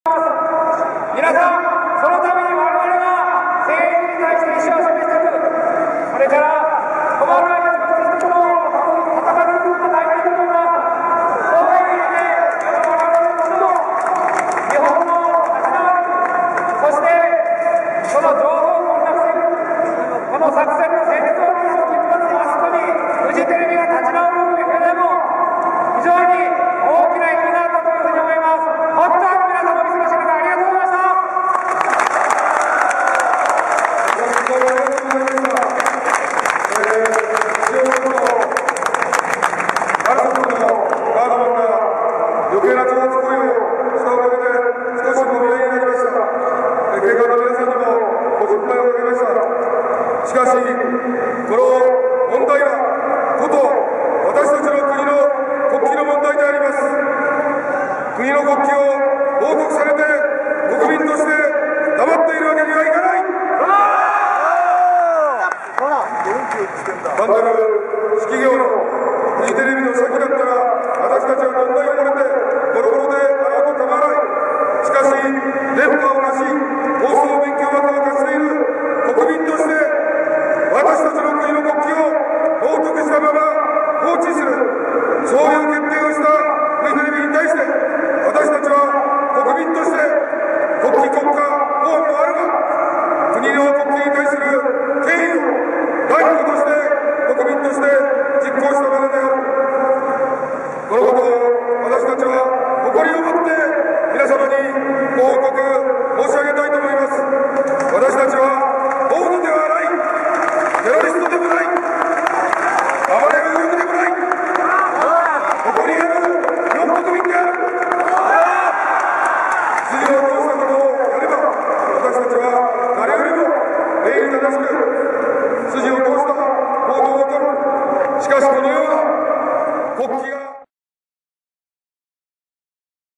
皆さん、そのために我々が政治に対して意思を示していく、それから止まらないというところを戦っていくことが大事だと思います。そういう意味で、我々としても日本の立ち直り、そしてその情報を混濁する、この作戦の戦闘に取り組むマスコミ、フジテレビが立ち直るだけでも非常に大きな意味があったというふうに思います。本当に皆様お忙しい中ありがとうございました。 余計な挑発行為をしたおかげで少しもみ合いになりました。警官の皆さんにもご心配をかけました。しかし、この問題はこと私たちの国の国旗の問題であります。国の国旗を冒涜されて国民として黙っているわけにはいかない。単なる式業のフジテレビの先だったら私たちは問題を漏れてボロボロであろうと構わない。しかし電波をなし放送勉強枠を貸している国民として私たちの国の国旗を冒涜したまま放置する、そういう決定をしたフジテレビに対して私たちは国民として国旗国家法もあるが国の国旗に対する敬意を断固として国民として実行したまでである。このことを私たちは誇りを持って皆様にご報告申し上げたいと思います。私たちは暴徒ではない、テロリストでもない、暴れる動きでもない、誇りある日本国民である。筋を通したことをやれば私たちは誰よりも礼儀正しく筋を通した行動をとる。しかしこのような国旗が